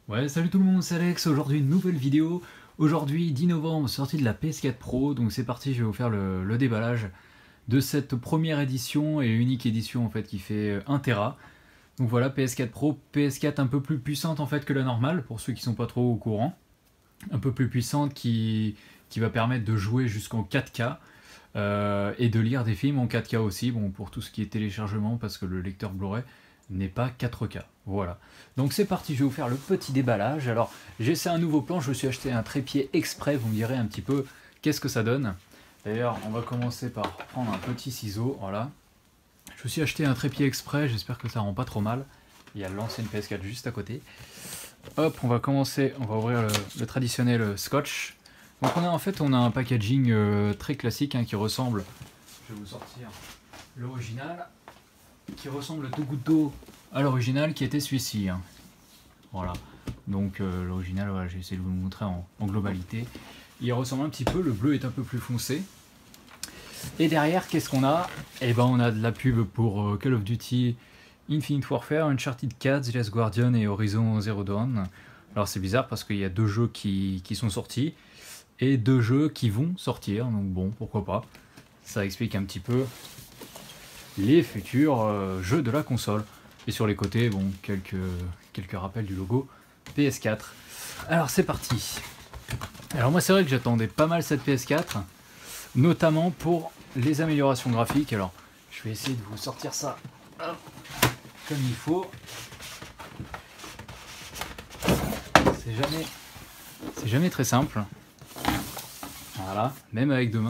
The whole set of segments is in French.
Ouais, salut tout le monde, c'est Alex, aujourd'hui une nouvelle vidéo. Aujourd'hui 10 novembre, sortie de la PS4 Pro, donc c'est parti, je vais vous faire le déballage de cette première édition et unique édition en fait qui fait 1 Tera. Donc voilà, PS4 Pro, PS4 un peu plus puissante en fait que la normale, pour ceux qui sont pas trop au courant. Un peu plus puissante qui va permettre de jouer jusqu'en 4K et de lire des films en 4K aussi, bon pour tout ce qui est téléchargement parce que le lecteur Blu-ray n'est pas 4K. Voilà. Donc c'est parti, je vais vous faire le petit déballage. Alors j'essaie un nouveau plan, je me suis acheté un trépied exprès, vous me direz un petit peu qu'est-ce que ça donne. D'ailleurs, on va commencer par prendre un petit ciseau, voilà. Je me suis acheté un trépied exprès, j'espère que ça rend pas trop mal. Il y a l'ancienne PS4 juste à côté. Hop, on va commencer, on va ouvrir le traditionnel scotch. Donc on a un packaging très classique hein, qui ressemble, je vais vous sortir l'original, qui ressemble tout goutte d'eau à l'original qui était celui-ci. Hein. Voilà, donc l'original, voilà, j'ai essayé de vous le montrer en globalité. Il ressemble un petit peu, le bleu est un peu plus foncé. Et derrière, qu'est-ce qu'on a? Eh ben, on a de la pub pour Call of Duty Infinite Warfare, Uncharted 4, The Last Guardian et Horizon Zero Dawn. Alors c'est bizarre parce qu'il y a deux jeux qui sont sortis et deux jeux qui vont sortir, donc bon, pourquoi pas. Ça explique un petit peu les futurs jeux de la console. Et sur les côtés, bon, quelques rappels du logo PS4. Alors c'est parti. Alors moi c'est vrai que j'attendais pas mal cette PS4, notamment pour les améliorations graphiques. Alors je vais essayer de vous sortir ça comme il faut. C'est jamais très simple. Voilà, même avec deux mains.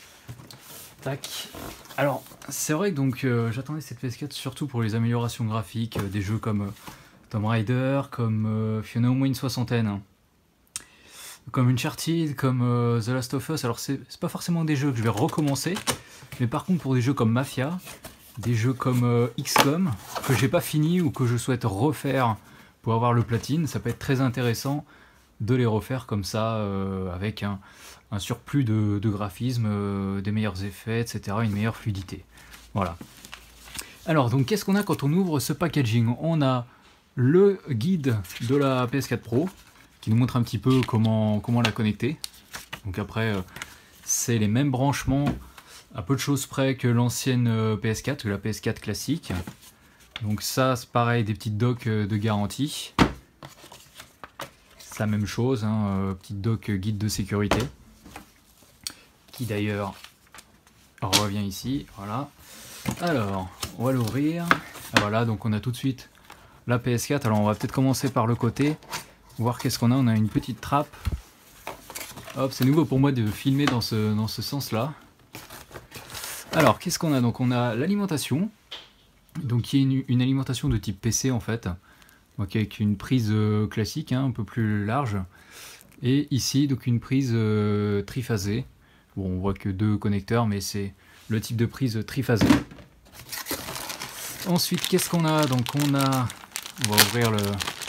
Tac. Alors, c'est vrai que donc j'attendais cette PS4 surtout pour les améliorations graphiques, des jeux comme Tomb Raider, comme Fiona au moins une soixantaine, hein. Comme Uncharted, comme The Last of Us. Alors c'est pas forcément des jeux que je vais recommencer, mais par contre pour des jeux comme Mafia, des jeux comme XCOM, que j'ai pas fini ou que je souhaite refaire pour avoir le platine, ça peut être très intéressant de les refaire comme ça, avec un surplus de graphisme, des meilleurs effets, etc., une meilleure fluidité. Voilà. Alors, donc, qu'est-ce qu'on a quand on ouvre ce packaging? On a le guide de la PS4 Pro, qui nous montre un petit peu comment la connecter. Donc après, c'est les mêmes branchements, à peu de choses près que l'ancienne PS4, que la PS4 classique. Donc ça, c'est pareil, des petites docks de garantie. C'est la même chose, hein, petite dock guide de sécurité, qui d'ailleurs revient ici, voilà. Alors, on va l'ouvrir. Voilà, donc on a tout de suite la PS4. Alors on va peut-être commencer par le côté, voir qu'est-ce qu'on a. On a une petite trappe. Hop, c'est nouveau pour moi de filmer dans ce sens-là. Alors, qu'est-ce qu'on a? Donc on a l'alimentation, donc qui est une alimentation de type PC en fait, donc avec une prise classique, hein, un peu plus large, et ici donc une prise triphasée. Bon, on voit que deux connecteurs, mais c'est le type de prise triphasée. Ensuite, qu'est-ce qu'on a? Donc on va ouvrir le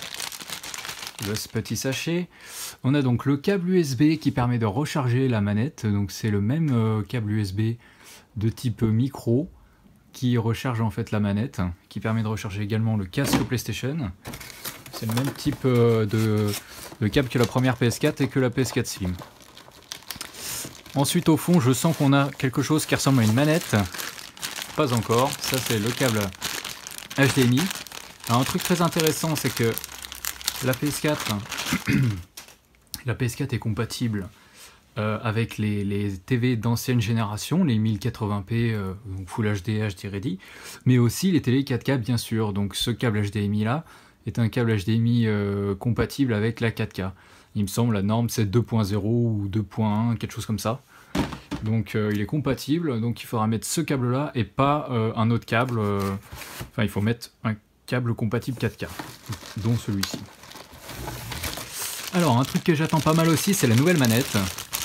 petit sachet. On a donc le câble USB qui permet de recharger la manette, donc c'est le même câble USB de type micro qui recharge en fait la manette, qui permet de recharger également le casque PlayStation. C'est le même type de câble que la première PS4 et que la PS4 Slim. Ensuite au fond je sens qu'on a quelque chose qui ressemble à une manette. Pas encore, ça c'est le câble HDMI. Alors un truc très intéressant c'est que la PS4, la PS4 est compatible avec les TV d'ancienne génération, les 1080p, donc Full HD, HD Ready, mais aussi les télé 4K bien sûr. Donc ce câble HDMI là est un câble HDMI compatible avec la 4K. Il me semble la norme c'est 2.0 ou 2.1, quelque chose comme ça. Donc il est compatible, donc il faudra mettre ce câble là et pas un autre câble. Enfin il faut mettre un câble compatible 4K, dont celui-ci. Alors un truc que j'attends pas mal aussi c'est la nouvelle manette.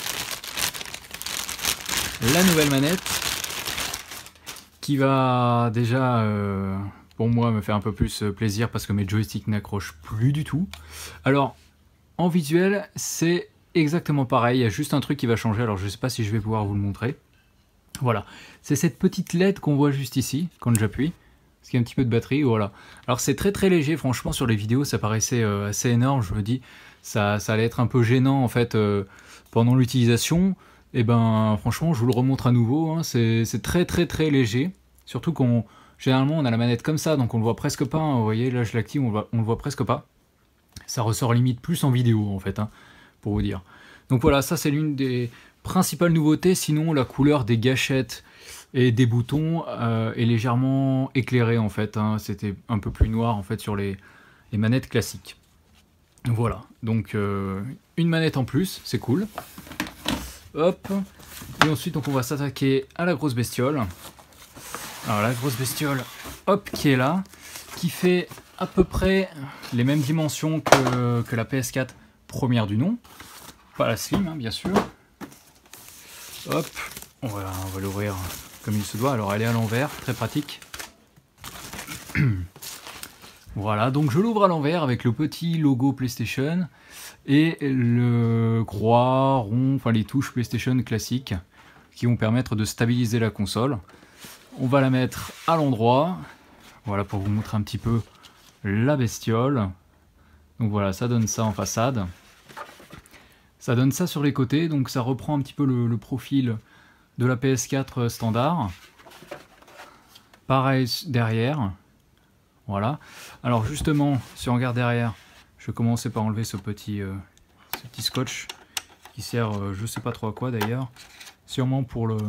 La nouvelle manette qui va déjà pour moi me faire un peu plus plaisir parce que mes joysticks n'accrochent plus du tout. Alors en visuel c'est exactement pareil, il y a juste un truc qui va changer, alors je sais pas si je vais pouvoir vous le montrer. Voilà, c'est cette petite LED qu'on voit juste ici quand j'appuie, qu'il y a un petit peu de batterie, voilà. Alors c'est très très léger, franchement sur les vidéos ça paraissait assez énorme, je me dis ça allait être un peu gênant en fait pendant l'utilisation. Et ben franchement je vous le remontre à nouveau, hein, c'est très très très léger, surtout qu'on généralement on a la manette comme ça donc on le voit presque pas, hein, vous voyez là je l'active, on le voit presque pas. Ça ressort limite plus en vidéo en fait, hein, pour vous dire. Donc voilà, ça c'est l'une des principales nouveautés, sinon la couleur des gâchettes et des boutons est légèrement éclairée en fait, hein. C'était un peu plus noir en fait sur les manettes classiques. Voilà, donc une manette en plus, c'est cool. Hop, et ensuite donc on va s'attaquer à la grosse bestiole. Alors la grosse bestiole, hop, qui est là, qui fait à peu près les mêmes dimensions que la PS4 première du nom. Pas la Slim, hein, bien sûr. Hop, on va l'ouvrir comme il se doit. Alors elle est à l'envers, très pratique. Voilà, donc je l'ouvre à l'envers avec le petit logo PlayStation et le croix, rond, enfin les touches PlayStation classiques qui vont permettre de stabiliser la console. On va la mettre à l'endroit, voilà pour vous montrer un petit peu la bestiole. Donc voilà, ça donne ça en façade. Ça donne ça sur les côtés, donc ça reprend un petit peu le profil de la PS4 standard. Pareil derrière. Voilà. Alors justement, si on regarde derrière, je vais commencer par enlever ce petit scotch qui sert je sais pas trop à quoi d'ailleurs. Sûrement pour le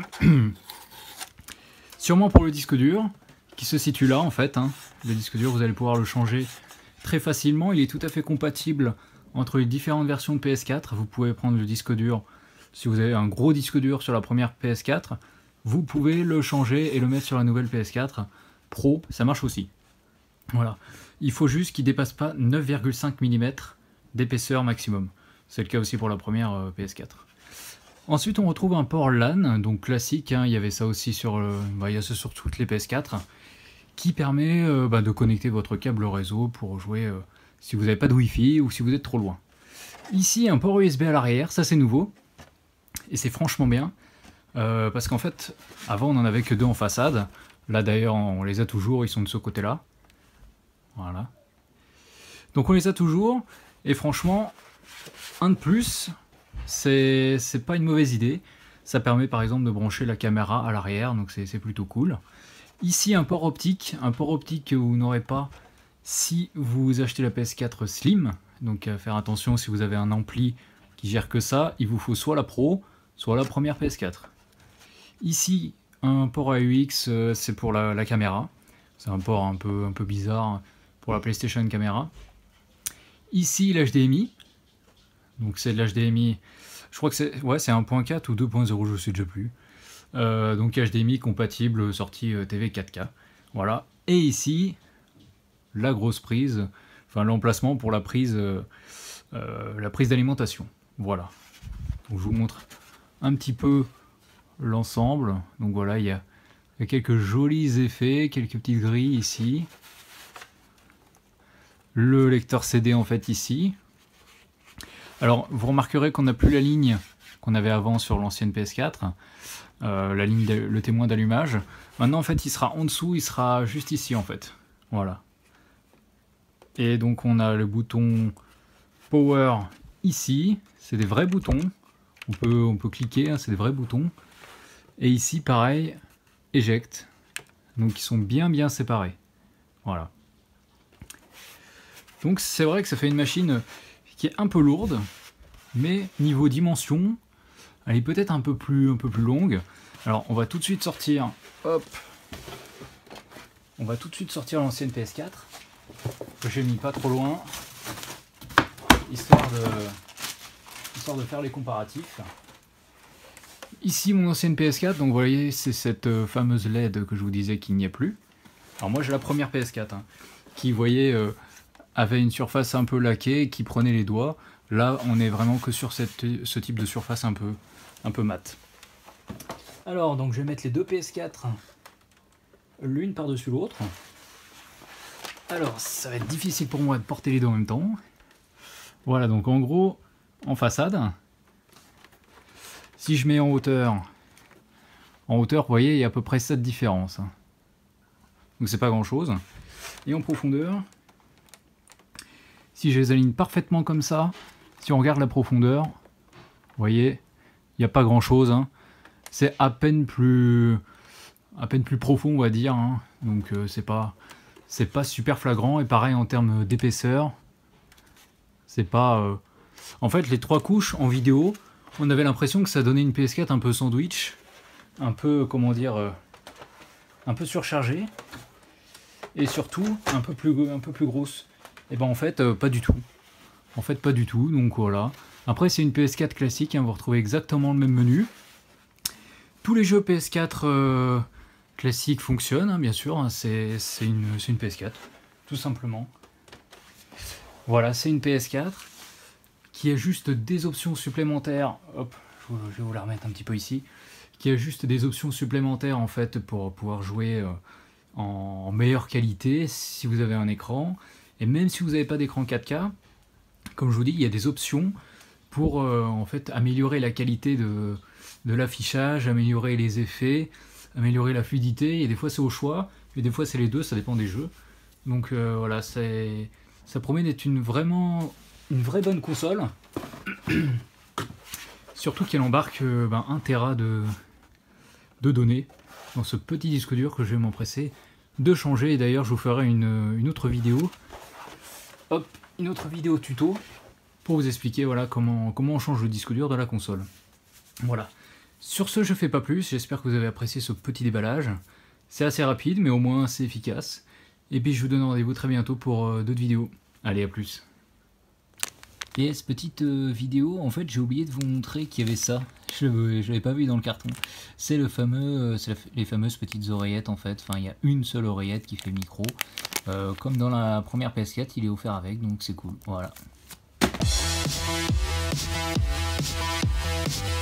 disque dur qui se situe là en fait, hein. Le disque dur, vous allez pouvoir le changer très facilement. Il est tout à fait compatible entre les différentes versions de PS4. Vous pouvez prendre le disque dur, si vous avez un gros disque dur sur la première PS4, vous pouvez le changer et le mettre sur la nouvelle PS4 Pro, ça marche aussi. Voilà, il faut juste qu'il ne dépasse pas 9,5 mm d'épaisseur maximum. C'est le cas aussi pour la première PS4. Ensuite on retrouve un port LAN, donc classique, hein. Il y avait ça aussi sur, il y a ça sur toutes les PS4, qui permet de connecter votre câble réseau pour jouer si vous n'avez pas de Wi-Fi ou si vous êtes trop loin. Ici un port USB à l'arrière, ça c'est nouveau, et c'est franchement bien, parce qu'en fait avant on n'en avait que deux en façade, là d'ailleurs on les a toujours, ils sont de ce côté là. Voilà. Donc on les a toujours, et franchement, un de plus, c'est pas une mauvaise idée. Ça permet par exemple de brancher la caméra à l'arrière, donc c'est plutôt cool. Ici un port optique que vous n'aurez pas si vous achetez la PS4 Slim. Donc à faire attention, si vous avez un ampli qui gère que ça, il vous faut soit la Pro, soit la première PS4. Ici un port AUX, c'est pour la caméra. C'est un port un peu bizarre pour la PlayStation caméra. Ici l'HDMI, donc c'est de l'HDMI, je crois que c'est 1.4 ou 2.0, je sais déjà plus. Donc HDMI compatible sortie TV 4K. Voilà. Et ici la grosse prise, enfin l'emplacement pour la prise d'alimentation. Voilà. Donc je vous montre un petit peu l'ensemble. Donc voilà, il y a quelques jolis effets, quelques petites grilles ici. Le lecteur CD en fait ici. Alors vous remarquerez qu'on n'a plus la ligne qu'on avait avant sur l'ancienne PS4, la ligne le témoin d'allumage. Maintenant en fait il sera en dessous, il sera juste ici en fait. Voilà. Et donc on a le bouton Power ici, c'est des vrais boutons. On peut cliquer, hein, c'est des vrais boutons. Et ici pareil, Eject. Donc ils sont bien séparés. Voilà. Donc c'est vrai que ça fait une machine qui est un peu lourde, mais niveau dimension, elle est peut-être un peu plus longue. Alors on va tout de suite sortir, hop, on va tout de suite sortir l'ancienne PS4, que j'ai mis pas trop loin, histoire de faire les comparatifs. Ici mon ancienne PS4, donc vous voyez c'est cette fameuse LED que je vous disais qu'il n'y a plus. Alors moi j'ai la première PS4, hein, qui vous voyez avait une surface un peu laquée, qui prenait les doigts. Là on est vraiment que sur ce type de surface un peu mat. Alors donc je vais mettre les deux PS4 l'une par-dessus l'autre. Alors ça va être difficile pour moi de porter les deux en même temps. Voilà, donc en gros en façade, si je mets en hauteur, vous voyez il y a à peu près cette différence. donc c'est pas grand chose. Et en profondeur, si je les aligne parfaitement comme ça, si on regarde la profondeur, vous voyez, il n'y a pas grand chose, hein. C'est à peine plus profond, on va dire, hein. Donc c'est pas super flagrant. Et pareil en termes d'épaisseur, c'est pas... En fait, les 3 couches en vidéo, on avait l'impression que ça donnait une PS4 un peu sandwich, un peu, comment dire, un peu surchargée, et surtout un peu plus grosse. Et ben en fait, pas du tout. En fait, pas du tout, donc voilà. Après, c'est une PS4 classique, hein, vous retrouvez exactement le même menu. Tous les jeux PS4 classiques fonctionnent, hein, bien sûr, hein, c'est une PS4, tout simplement. Voilà, c'est une PS4 qui a juste des options supplémentaires. Hop, je vais vous la remettre un petit peu ici. Qui a juste des options supplémentaires en fait pour pouvoir jouer en meilleure qualité si vous avez un écran. Et même si vous n'avez pas d'écran 4K, comme je vous dis, il y a des options pour en fait améliorer la qualité de l'affichage, améliorer les effets, améliorer la fluidité. Et des fois c'est au choix, et des fois c'est les deux, ça dépend des jeux. Donc voilà, ça promet d'être une vraie bonne console. Surtout qu'elle embarque 1 Tera de données dans ce petit disque dur que je vais m'empresser de changer. Et d'ailleurs je vous ferai une autre vidéo, hop, une autre vidéo tuto pour vous expliquer voilà comment on change le disque dur de la console. Voilà. Sur ce, je fais pas plus, j'espère que vous avez apprécié ce petit déballage. C'est assez rapide mais au moins c'est efficace. Et puis je vous donne rendez-vous très bientôt pour d'autres vidéos. Allez, à plus. Et cette petite vidéo, en fait j'ai oublié de vous montrer qu'il y avait ça. Je l'avais pas vu dans le carton. C'est les fameuses petites oreillettes en fait. Enfin, il y a une seule oreillette qui fait micro. Comme dans la première PS4, il est offert avec, donc c'est cool. Voilà.